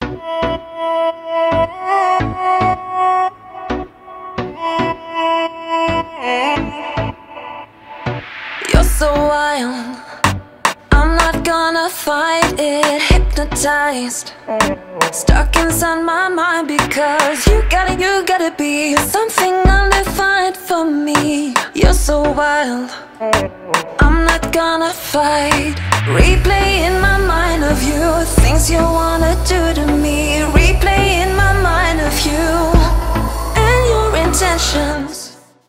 You're so wild, I'm not gonna fight it. Hypnotized, stuck inside my mind, because you gotta be something undefined for me. You're so wild, I'm not gonna fight. Replay in my mind of you, things you wanna do to me. Replay in my mind of you and your intentions.